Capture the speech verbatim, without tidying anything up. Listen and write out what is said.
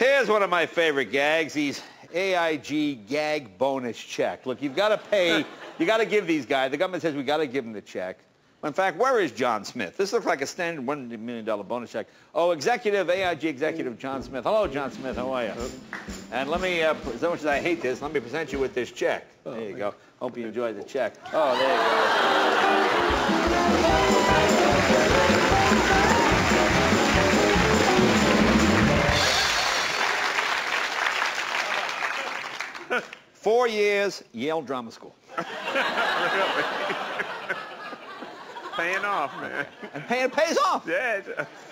Here's one of my favorite gags. These A I G gag bonus check. Look, you've got to pay, you got to give these guys, the government says we got to give them the check. In fact, where is John Smith? This looks like a standard one million dollar bonus check. Oh, executive, A I G executive John Smith. Hello, John Smith, how are you? And let me, uh, as much as I hate this, let me present you with this check. There you go. Hope you enjoyed the check. Oh, there you go. Four years, Yale Drama School. Paying off, man. And pay, it pays off. Yeah.